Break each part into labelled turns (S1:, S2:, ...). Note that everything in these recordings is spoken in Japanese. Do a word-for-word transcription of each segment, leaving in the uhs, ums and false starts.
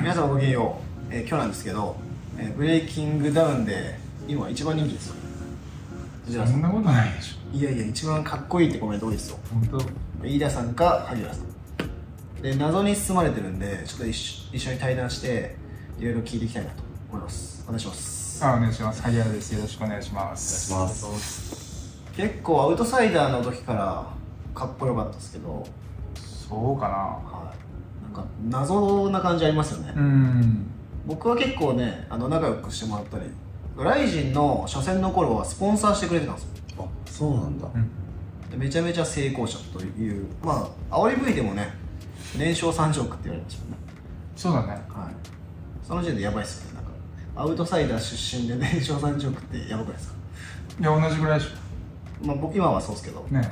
S1: 皆さんごきげんよう、えー、今日なんですけど、えー、ブレイキングダウンで今一番人気ですよ。
S2: そんなことないでしょ。
S1: いやいや、一番かっこいいってコメント多いですよ。
S2: 本当。
S1: 飯田さんか萩原さんで、謎に包まれてるんで、ちょっと一緒一緒に対談していろいろ聞いていきたいなと思います。お願いします。
S2: あ、お願いします。萩原です。よろしくお願いします。
S3: お願いします。
S1: 結構アウトサイダーの時からかっこよかったですけど、
S2: そうかな。
S1: はい、なんか謎な感じありますよね。
S2: うん。
S1: 僕は結構ね、あの仲良くしてもらったり、ライジンの初戦の頃はスポンサーしてくれてたんですよ。
S3: あ、そうなんだ。
S2: うん、
S1: でめちゃめちゃ成功者という、まあ煽り V でもね、年商さんじゅうおくって言われましたね。
S2: そうだね。
S1: はい。その時点でやばいっすよね。なんかアウトサイダー出身で年商さんじゅうおくってやばくないですか？
S2: いや、同じぐらいでし
S1: まあ僕今はそうですけど、
S2: ね、
S1: はい、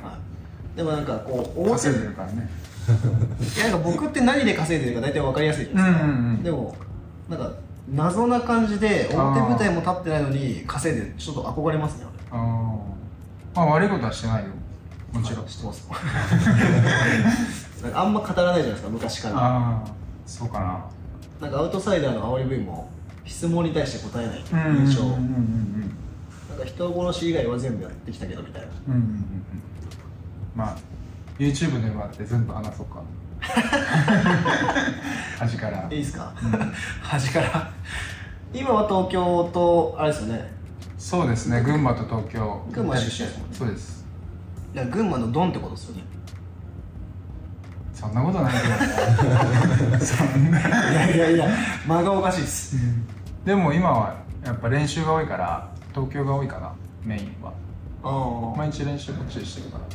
S1: でもなんかこう
S2: 稼いでるからね。
S1: いや、なんか僕って何で稼いでるか大体分かりやすいじゃないですか。うんうんうん、でもなんか謎な感じで表舞台も立ってないのに稼いでる、ちょっと憧れますね。
S2: ああ、まあ悪いことはしてないよ、もちろん。
S1: 知ってますなんかあんま語らないじゃないですか、昔から。
S2: ああ、そうかな。
S1: なんかアウトサイダーの煽り V も質問に対して答えない印象。なんか人殺し以外は全部やってきたけどみたいな。うんうんうんうん、
S2: まあ YouTube でもあって全部話そうか。端から。
S1: いいですか？うん、端から。今は東京とあれですよね。
S2: そうですね、群馬と東京。
S1: 群馬出身ですもんね。
S2: そうです。
S1: いや、群馬のドンってことですよね。
S2: そんなことないけどね。そんな。
S1: いやいやいや、間がおかしいです。うん、
S2: でも今はやっぱ練習が多いから東京が多いかな、メインは。ああ。毎日練習こっちでしてるから。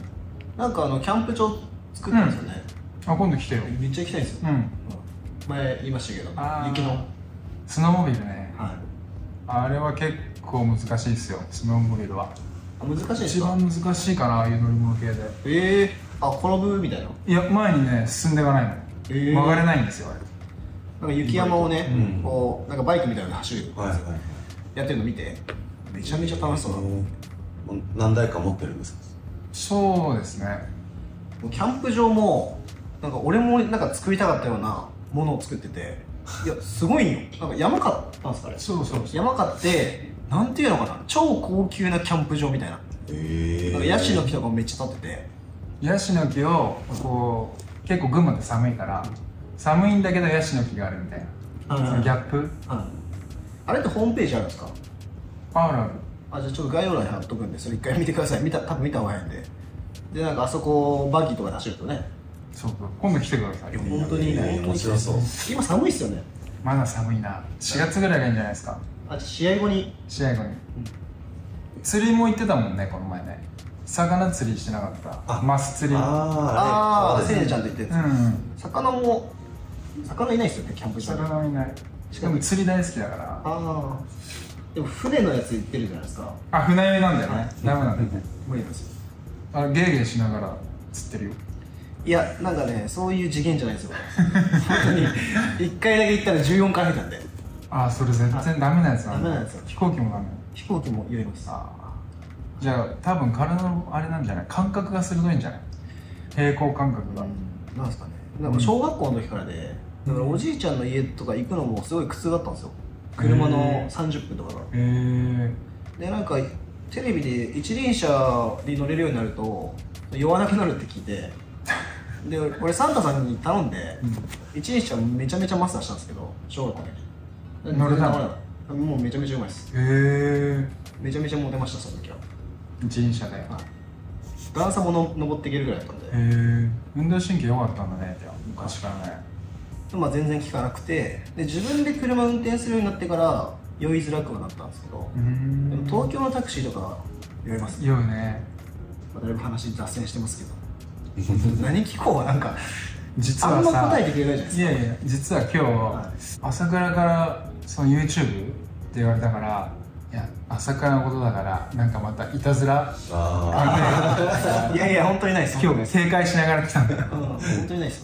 S1: なんかあのキャンプ場作ったんですよね。
S2: うん、あ、今度来てよ。
S1: めっちゃ行きたいんですよ。うん。前言いましたけど、雪の
S2: スノーモビルね。
S1: はい。
S2: あれは結構難しいですよ、スノーモビルは。
S1: 難しいですか？
S2: 一番難しいかな、ああいう乗り物系で。
S1: ええー、あ、転ぶみたいな。
S2: いや、前にね進んでいかないの、えー、曲がれないんですよあれ。
S1: なんか雪山をね、うん、こうなんかバイクみたいなの走る、はいはい、やってるの見てめちゃめちゃ楽しそうなの。
S3: 何台か持ってるんですか？
S1: そうですね。キャンプ場もなんか俺もなんか作りたかったようなものを作ってて、いやすごいよ。なんか山買ったんですかね。
S2: そうそうそう、
S1: 山買ってなんていうのかな、超高級なキャンプ場みたいな。えー、なんかヤシの木とかもめっちゃ立ってて、
S2: ヤシの木をこう結構群馬って寒いから寒いんだけどヤシの木があるみたいな、そのギャップ、はい、
S1: あれってホームページあるんですか？
S2: あるある。
S1: あ、じゃあちょっと概要欄に貼っとくんでそれ一回見てください。見た、多分見た方がいいんで。で、なんかあそこバギーとかで走るとね。
S2: そうそう、今度来てください。
S1: 本当にいいね。面白そう。今寒いっすよね。
S2: まだ寒いな。しがつぐらいがいいんじゃないですか。
S1: あ、じゃあ試合後に。
S2: 試合後に、うん、釣りも行ってたもんね、この前ね。魚釣りしてなかった。マス釣り。
S1: ああ、せいねちゃんと言ってるやつ。魚も魚いないっすよね、キャンプ場。
S2: 魚いない。しかも釣り大好きだから。ああ、
S1: でも船のやつ言ってるじゃないですか。
S2: あ、船酔いなんだよね。ダメなんだよね。
S1: 無理なんですよ。
S2: あ、ゲーゲーしながら釣ってるよ。
S1: いや、なんかね、そういう次元じゃないですよ。本当にいっかいだけ行ったらじゅうよんかい入ったんで。
S2: ああ、それ全然ダメなやつなんだ。
S1: ダメなやつ。
S2: 飛行機もダメ。
S1: 飛行機も酔います。ああ、
S2: じゃあ多分体のあれなんじゃない、感覚が鋭いんじゃない、平行感覚が。
S1: なんですかね。なんか小学校の時からで、だからおじいちゃんの家とか行くのもすごい苦痛だったんですよ。車のさんじゅっぷんとかが。へえ。で、なんかテレビで一輪車に乗れるようになると酔わなくなるって聞いて、で俺サンタさんに頼んで、うん、一輪車めちゃめちゃマスターしたんですけど、小学校で
S2: 乗れたの？
S1: もうめちゃめちゃうまいです。へえ。めちゃめちゃモテました、その時は。
S2: 一輪車で。はい、
S1: 段差もの登っていけるぐらいだったんで。へ
S2: え。運動神経良かったんだね、じゃあ昔からね。
S1: まあ全然効かなくて、で自分で車運転するようになってから酔いづらくはなったんですけど、でも東京のタクシーとか酔いますね。
S2: 酔うね。
S1: まあだいぶ話脱線してますけど何聞こうはなんか
S2: 実はさ、
S1: あんま答えてくれないじゃないですか。
S2: いやいや、実は今日、はい、朝倉からその YouTube って言われたから、いや、朝倉のことだからなんかまたいたずら。あ
S1: いやいや、本当にないです。
S2: 今日正解しながら来たんだよ。
S1: うん、本当にないです。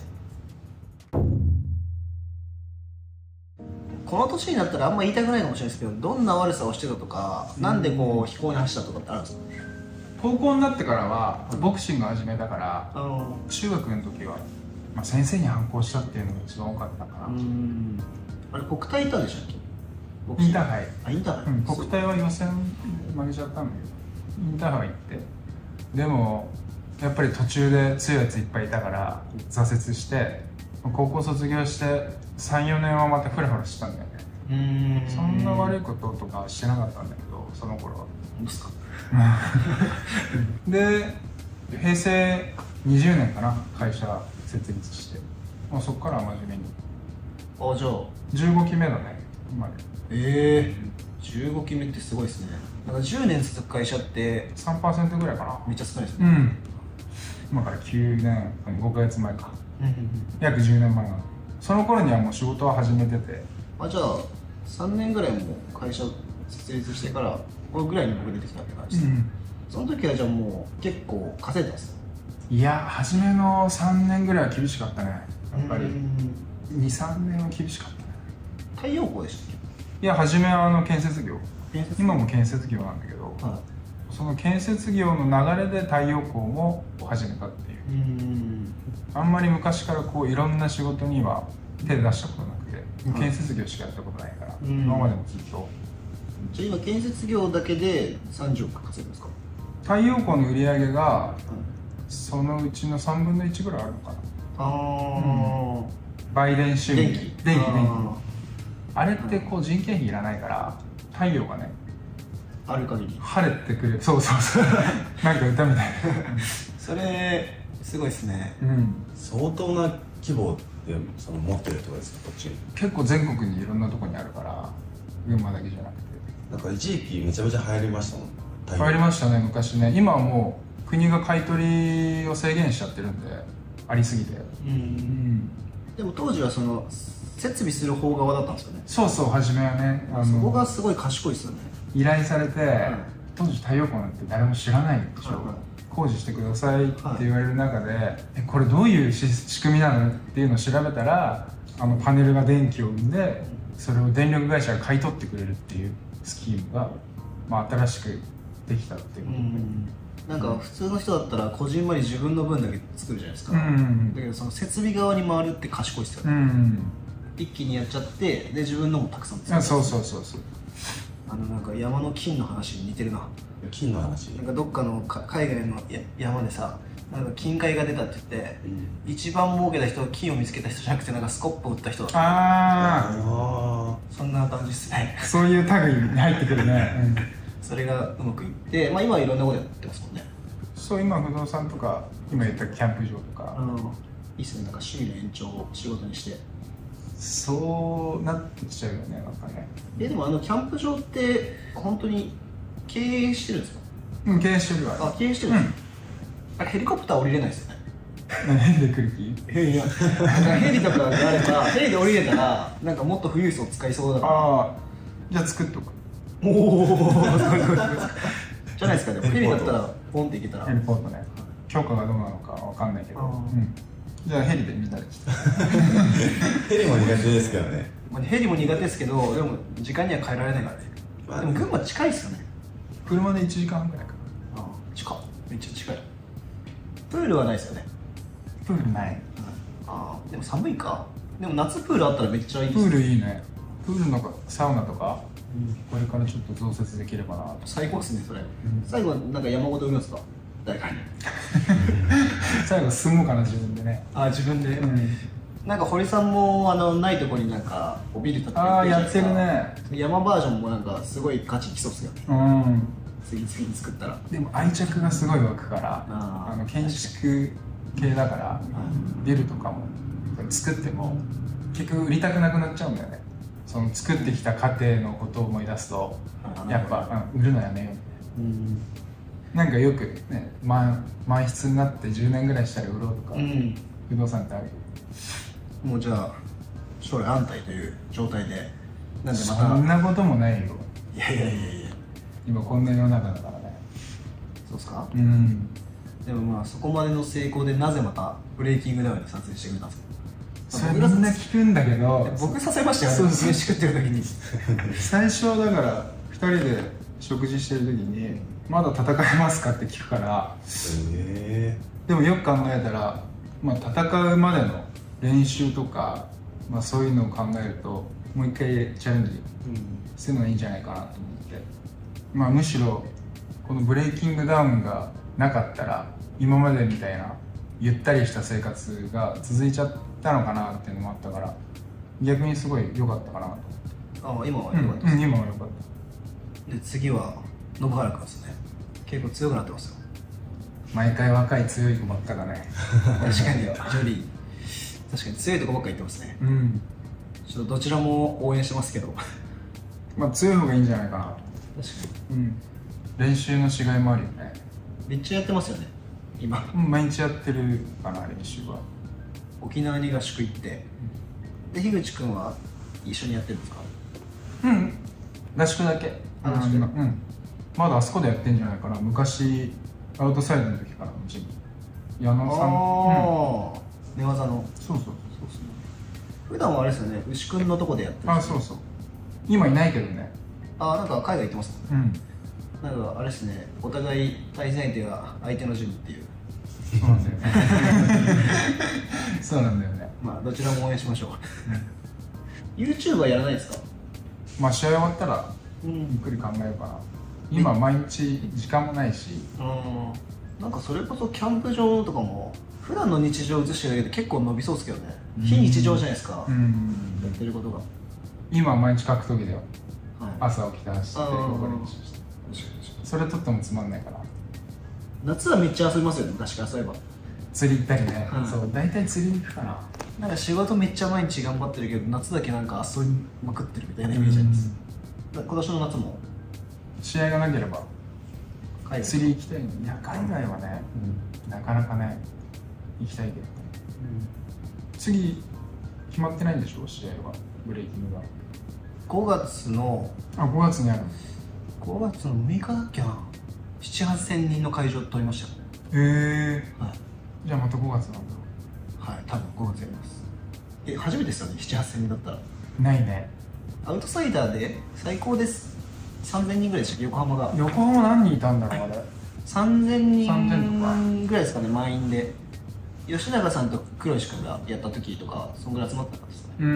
S1: この年になったらあんま言いたくないかもしれないですけど、どんな悪さをしてたとか、うん、なんでこう非行に走ったとかってあるんですか？
S2: 高校になってからはボクシング始めたから、うん、中学の時は、まあ、先生に反抗したっていうのが一番多かったかな。うん、
S1: あれ国体いたんでしたっけ？
S2: インターハイ。
S1: あ、インターハイ、
S2: うん、国体は予選負けちゃったんだけどインターハイ行って、でもやっぱり途中で強いやついっぱいいたから挫折して、高校卒業してさん、よねんはまたフラフラしたんだよね。うーん、そんな悪いこととかしてなかったんだけど、その頃は。
S1: 本当ですか？
S2: でへいせいにじゅうねんかな、会社設立して、もうそこからは真面目に。
S1: あ、じゃあ
S2: じゅうごきめだね今で。
S1: ええー、じゅうごきめってすごいですね。なんかじゅうねん続く会社って
S2: さんパーセント ぐらいかな。
S1: めっちゃ少ないですね。
S2: うん、今からきゅうねんごかげつまえか約じゅうねんまえなの。その頃にはもう仕事は始めてて。
S1: あ、じゃあさんねんぐらいも会社設立してからこのぐらいに僕出てきたって感じです、うん、その時はじゃあもう結構稼いでます？
S2: いや、初めのさんねんぐらいは厳しかったね、やっぱり。に、さんねんは厳しかったね。
S1: 太陽光でしたっけ？
S2: いや、初めはあの建設業、
S1: 建設
S2: 今も建設業なんだけど、はい、その建設業の流れで太陽光も始めたっていう。うん、あんまり昔からこういろんな仕事には手出したことなくて、はい、建設業しかやったことないから、うん、今までもずっと。
S1: じゃあ今建設業だけでさんじゅうおく稼ぐんですか？
S2: 太陽光の売り上げが、うん、そのうちのさんぶんのいちぐらいあるのかな。ああ、うん、売電収入。電気電気電気あれってこう人件費いらないから太陽がね
S1: ある限り
S2: 晴れてくれる。そうそうそうなんか歌みたいな
S1: それすごいですね、
S3: うん、相当な規模でその持ってるってことですか？こっち
S2: 結構全国にいろんなとこにあるから、群馬だけじゃなくて。
S3: なんか一時期めちゃめちゃ流行りましたもん。
S2: 流行りましたね昔ね。今はもう国が買い取りを制限しちゃってるんで、ありすぎて。うん、うん、
S1: でも当時はその設備する方側だったんですよね。
S2: そうそう、初めはね。
S1: あのそこがすごい賢いですよね。
S2: 依頼されて、うん、当時太陽光なんて誰も知らないでしょ、はいはい、工事してくださいって言われる中で、はい、えこれどういう仕組みなのっていうのを調べたら、あのパネルが電気を生んでそれを電力会社が買い取ってくれるっていうスキームが、まあ、新しくできたっていうことで、うん、
S1: なんか普通の人だったらこじんまり自分の分だけ作るじゃないですか、うんうん、だけどその設備側に回るって賢いですよね、うんうん、一気にやっちゃってで自分のもたくさん作る。
S2: そうそうそうそう。
S1: あのなんか山の金の話に似てるな。
S3: 金の話
S1: なんかどっかのか海外のや山でさ、なんか金塊が出たって言って、うん、一番儲けた人は金を見つけた人じゃなくてなんかスコップを売った人だった。ああ、そんな感じですね。
S2: そういう類に入ってくるね、うん、
S1: それがうまくいって、まあ今はいろんなことやってますもんね。
S2: そう、今不動産とか今言ったキャンプ場とか、
S1: うん、いいっすね。なんか趣味の延長を仕事にして。
S2: そうなってきちゃうよね、なんかね。
S1: え、でもあのキャンプ場って本当に経営してるんですか？
S2: うん、経営してるわ。
S1: あ、経営してるんですか、うん、あれヘリコプター降りれないですよね。
S2: ヘリで来る気？
S1: ヘリヘリとかがあればヘリで降りれたらなんかもっと富裕層使いそうだから。ああ、
S2: じゃあ作っとく。
S1: おおじゃないですか。でもヘリだったらポンって行けたら。
S2: ヘリポートね。許可がどうなのかわかんないけど、うん、じゃあヘリで見たりして
S3: ヘリも苦手ですけどね。
S1: ヘリも苦手ですけど、でも時間には変えられないからね。でも群馬近いっすよね。
S2: 車でいちじかんはんぐらいかな。
S1: ああ、近っ。めっちゃ近い。プールはないですよね。
S2: プールない、うん、あ
S1: あ、でも寒いか。でも夏プールあったらめっちゃいいです。
S2: プールいいね。プールのサウナとか、うん、これからちょっと増設できればなと。
S1: 最高っすね、それ、うん、最後なんか山ごと売るんですか、誰かに
S2: 最後住もうかな、自分でね。
S1: ああ、自分で、うん、なんか堀さんもあのないとこになんかおビル建てて
S2: ああ、やってるね。
S1: 山バージョンもなんかすごい価値きそうっすよね。うん、次々に作ったら。
S2: でも愛着がすごい湧くから、あの建築系だから、ビルとかも作っても結局売りたくなくなっちゃうんだよね。その作ってきた過程のことを思い出すとやっぱ、うん、売るのやめようみたいな。うん、なんかよくね、満満室になってじゅうねんぐらいしたら売ろうとか、うん、不動産ってあるよ。
S1: もうじゃあ将来安泰という状態で。
S2: なんでまたそんなこともないよ。
S1: いやいやいやいや、
S2: 今こんな世の中だからね。
S1: そうっすか。
S2: うん。
S1: でもまあそこまでの成功でなぜまたブレイキングダウンで撮影してくれたんですか？
S2: それみんな聞くんだけど、
S1: 僕させましたよね。そうそう、飯食ってる時に
S2: 最初だからふたりで食事してる時に「まだ戦えますか?」って聞くから、えー、でもよく考えたら、まあ、戦うまでの練習とかまあ、そういうのを考えるともう一回チャレンジするのがいいんじゃないかなと思って、まあ、むしろこのブレイキングダウンがなかったら今までみたいなゆったりした生活が続いちゃったのかなっていうのもあったから、逆にすごい良かったかなと。
S1: ああ、今は良かったです、
S2: うん、今は良かった。
S1: で次は信原君ですね。結構強くなってますよ。
S2: 毎回若い強い子ばっかだね。
S1: 確かにジョリー確かに強いとこばっか言ってますね。
S2: うん、
S1: ちょっとどちらも応援してますけど
S2: まあ強い方がいいんじゃないかな。確かに、うん、練習のしがいもあるよね。
S1: めっちゃやってますよね今。
S2: 毎日やってるかな、練習は。
S1: 沖縄に合宿行って、で樋口君は一緒にやってるんですか？
S2: うん、合宿だけ。
S1: あ、合宿。うん、
S2: まだあそこでやってんじゃないかな。昔アウトサイドの時からのジム、矢野さん。
S1: ああ、寝技の。
S2: そうそうそうそう。
S1: 普段はあれですよね、牛くんのとこでやってる。
S2: あ、そうそう。今いないけどね。
S1: あ、なんか海外行ってますもんね。
S2: うん。
S1: なんかあれですね、お互い対戦相手が相手のジムっていう。
S2: そうなんだよね。そうなんだよね。
S1: まあどちらも応援しましょう。YouTube はやらないですか？
S2: まあ試合終わったら
S1: うん、
S2: ゆっくり考えようかな。今毎日時間もないし。
S1: うん。なんかそれこそキャンプ場とかも普段の日常を映してるだけで結構伸びそうですけどね。非日常じゃないですか。うん。やってることが。
S2: 今毎日格闘技だよ。
S1: はい。
S2: 朝起きて走って横練習して。それとってもつまんないから。
S1: 夏はめっちゃ遊びますよね、昔からそういえば。
S2: 釣り行ったりね。
S1: うん、
S2: そう、大体釣りに行くかな。
S1: なんか仕事めっちゃ毎日頑張ってるけど、夏だけなんか遊びまくってるみたいなイメージあります。今年の夏も
S2: 試合がなければ
S1: 海外
S2: 釣り行きたいのに。いや、海外はね、うん、なかなかね行きたいけどね、うん、次決まってないんでしょ、試合は。ブレイキングが
S1: ごがつの
S2: あごがつにある。
S1: ごがつのむいかだっけな。なな、はっせんにんの会場取りました。
S2: へえ、
S1: はい、
S2: じゃあまたごがつなんだ。
S1: はい、多分ごがつやります。え、初めてですよね、なな、はっせんにんだったら。
S2: ないね。
S1: アウトサイダーで最高ですさんぜんにんぐらいでした。横浜が。
S2: 横浜何人いたんだろう、あれ。
S1: さんぜんに
S2: さんぜんとか
S1: んぐらいですかね、満員で。吉永さんと黒石君がやった時とかそんぐらい集まったからですね。
S2: うん、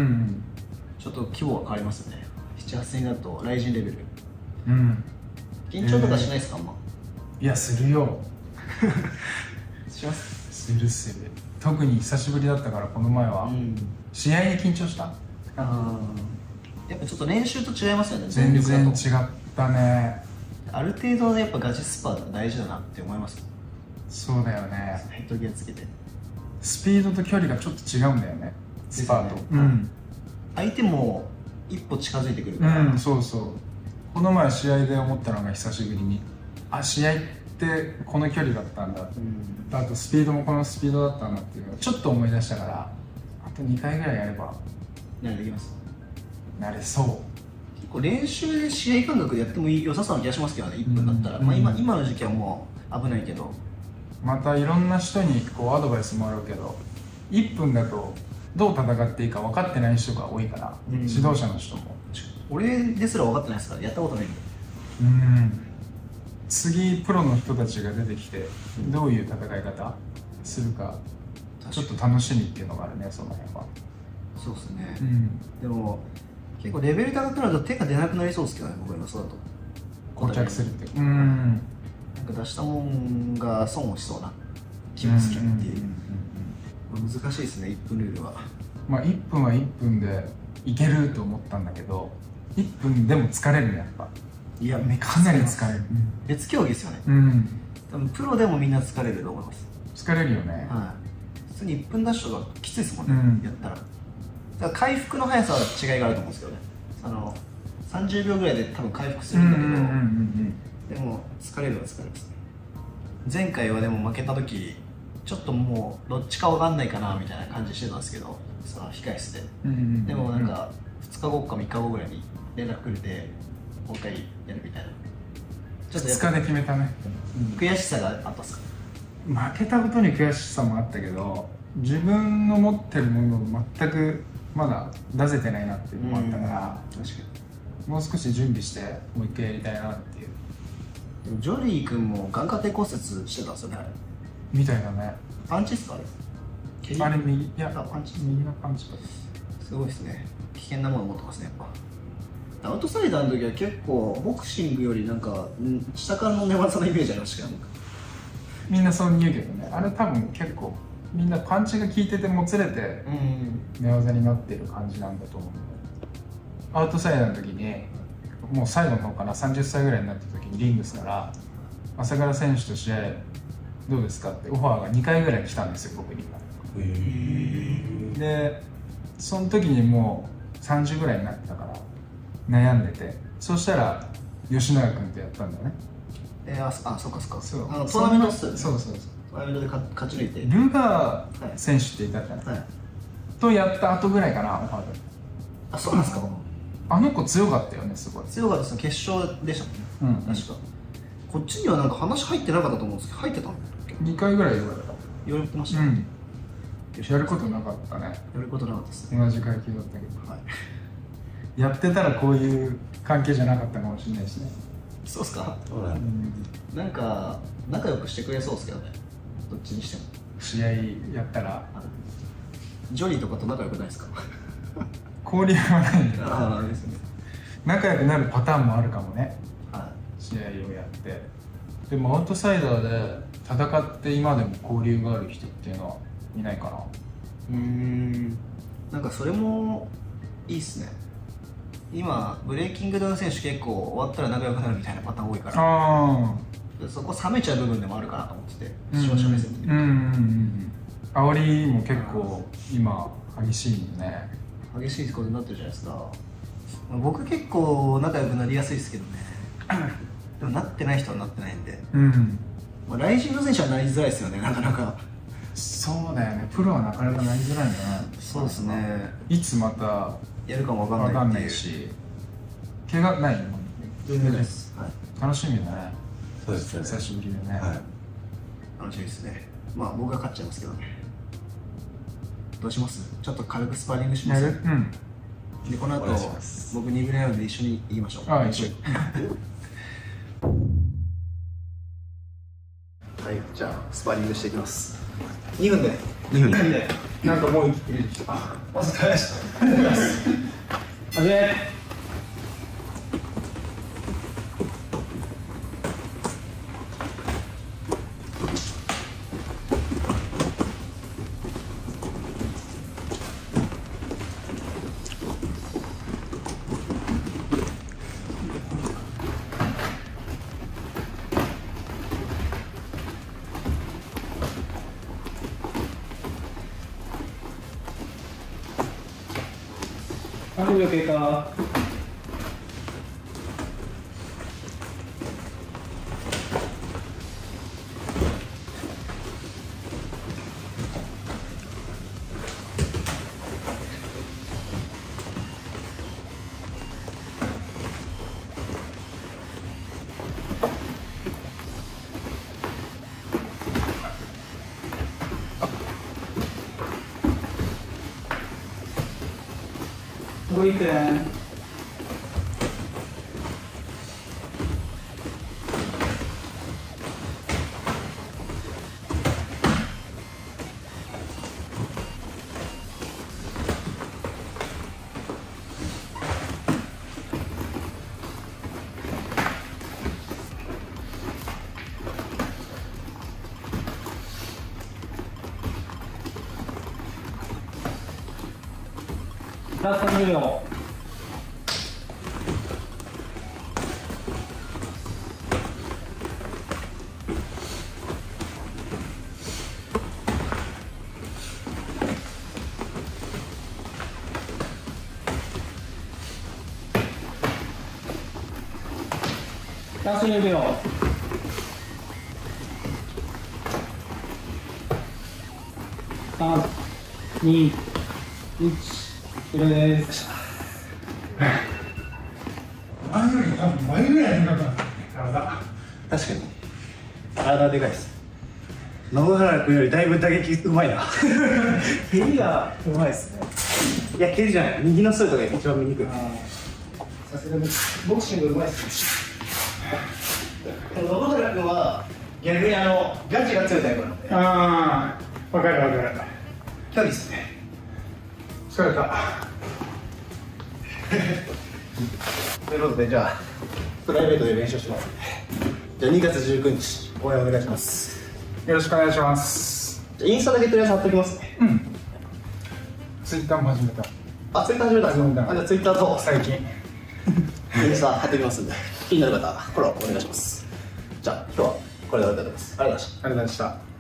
S1: ちょっと規模が変わりますよね。なな、はっせんにんだと雷神レベル。
S2: うん、
S1: 緊張とかしないですか？あんま。
S2: いや、するよ。
S1: します。
S2: するする。特に久しぶりだったから、この前は、うん、試合に緊張した。
S1: あ、やっぱちょっと練習と違いますよね。
S2: 全然違ったね。
S1: ある程度やっぱガチスパー大事だなって思います。
S2: そうだよね。
S1: ヘッドギアつけて
S2: スピードと距離がちょっと違うんだよね、スパート、ね、
S1: うん、相手も一歩近づいてくるから。
S2: うん、そうそう。この前試合で思ったのが久しぶりに、あ、試合ってこの距離だったんだ、うん、あとスピードもこのスピードだったんだっていうのをちょっと思い出したから、あとにかいぐらいやれば
S1: 慣れてきます。
S2: 慣れそう。
S1: 結構練習で試合感覚でやっても良さそうな気がしますけどね、いっぷんだったら、うん、まあ 今, 今の時期はもう危ないけど、
S2: またいろんな人にこうアドバイスもらうけど、いっぷんだとどう戦っていいか分かってない人が多いから、うん、指導者の人も。
S1: 俺ですら分かってないですから、やったことないんで。
S2: うん、次プロの人たちが出てきてどういう戦い方するかちょっと楽しみっていうのがあるね、その辺は。
S1: そうですね、
S2: うん、
S1: でも結構レベル高くなると手が出なくなりそうですけどね、僕のそうだと。
S2: 固着するって、うん、
S1: なんか出したもんが損をしそうな気もするっていう。難しいですね、いっぷんルールは。
S2: まあいっぷんはいっぷんでいけると思ったんだけど、いっぷんでも疲れるね、やっぱ。
S1: いや、
S2: かなり疲れる。
S1: 別競技ですよね。
S2: うん、
S1: 多分プロでもみんな疲れると思います。
S2: 疲れるよね。
S1: はい、普通にいっぷんダッシュがきついですもんね、うん、やったら。だから回復の速さは違いがあると思うんですけどね。あのさんじゅうびょうぐらいで多分回復するんだけど、でも疲れるは疲れますね。前回はでも負けた時ちょっともうどっちかわかんないかなみたいな感じしてたんですけど、その控え室で、うんうんうん、でもなんかふつかごかみっかごぐらいに連絡くれてもう一回やるみたいな。
S2: ちょっとふつかで決めたね、
S1: うん、悔しさがあったんですか？
S2: 負けたことに悔しさもあったけど、自分の持ってるものを全くまだ出せてないなっていうのもあったから、確かにもう少し準備してもう一回やりたいなっていう。
S1: でもジョリー君も眼下底骨折してたんですよね、あれ。
S2: みたいだね。
S1: パンチっすか、あれ？
S2: あれ右、いや
S1: パンチ、
S2: 右のパンチか。
S1: そすごいですね。危険なもの持ってますね、やっぱ。アウトサイダーの時は結構ボクシングよりなんか下からの寝技のイメージありましたけど、
S2: みんなそう言うけどね、あれ多分結構みんなパンチが効いててもつれて寝技になってる感じなんだと思うんだよ。アウトサイダーの時にもう最後の方かな、さんじゅっさいぐらいになった時にリングスから朝倉選手と試合どうですかってオファーがにかいぐらい来たんですよ、僕に。でその時にもうさんじゅうぐらいになってたから悩んでて、そしたら吉永君とやったんだよね。
S1: えー、あ、あ、そうかそうか。
S2: そう、
S1: あのトーナメントっすよね。
S2: そうそうそう。
S1: トーナメントで勝ち抜いて。
S2: ルガー選手っていたじゃない、はい、とやった後ぐらいかな、オファーで。
S1: あ、そうなんですか。
S2: あの子強かったよね、すごい。
S1: 強かったですね、決勝でしたもんね。うん、確か。こっちにはなんか話入ってなかったと思うんですけど、入ってたの？
S2: にかいぐらい言われた。
S1: 言われてました。
S2: うん。やることなかったね。
S1: やることなかったですね。
S2: 同じ階級だったけど。はい。やってたらこういう関係じゃなかったかもしれないですね。
S1: そうっすか。そうなんだ。なんか仲良くしてくれそうですけどね。どっちにしても。試合
S2: やったら。
S1: ジョニーとかと仲良くないですか？
S2: 交流はないんだよ。
S1: ああ、ですね。
S2: 仲良くなるパターンもあるかもね。はい。試合をやって。でもアウトサイダーで戦って今でも交流がある人っていうのはいないかな。
S1: うーん。なんかそれもいいっすね。今ブレイキングダウン選手結構終わったら仲良くなるみたいなパターン多いから、あそこ冷めちゃう部分でもあるかなと思ってて、視聴者目線で見ると。うんうんうん。
S2: 煽りも結構今激しいんでね。
S1: 激しいことになってるじゃないですか。僕結構仲良くなりやすいですけどね。でもなってない人はなってないんで、うん、まあライジング選手はなりづらいですよね、なかなか。
S2: そうだよね、プロはなかなかなりづらいんだな。
S1: そうですね。
S2: いつまた
S1: やるかもわかんないし、
S2: 怪我ないの？
S1: 全然ないです。はい。
S2: 楽しみだね。
S3: そうですね。
S2: 久しぶりでね。はい。
S1: 楽しみですね。まあ僕が勝っちゃいますけどね。どうします？ちょっと軽くスパーリングします。うん。でこの後僕に部屋で一緒に行きましょう。
S2: ああ、一緒に。
S1: はい、じゃあスパーリングしていきます。にふんで。
S3: にふん
S1: で。なんかもういいでしょ。あ、お疲れ様でした。ありがとうございます。始め。さんじゅうびょう経過。動いて。ラストさんじゅうびょう。ラストにびょう。さん、に、いち。以上です。
S2: 前より多分倍ぐらいでかかった体。
S1: 確かに体でかいです。信原君よりだいぶ打撃うまいな。蹴りがうまいですね。いや蹴りじゃない、右のストレートが一番見にくい。さすがにボクシングうまいですね。信原君は逆にあのガチが強いタイプなので。
S2: ああ、分かる分かる。
S1: 距離ですね。
S2: 疲れた。
S1: ということで、じゃあプライベートで練習します。じゃあにがつじゅうくにち応援お願いします。
S2: よろしくお願いします。
S1: じゃあインスタだけとりあえず貼っときますね。
S2: うん。ツイッターも始めた。
S1: あ、ツイッター始めたんですか。あ、じゃあツイッターと
S2: 最近
S1: インスタ貼っておきますんで、気になる方フォローお願いします。じゃあ今日はこれで終わりたいと思います。ありがとうございました。
S2: ありがとうございました。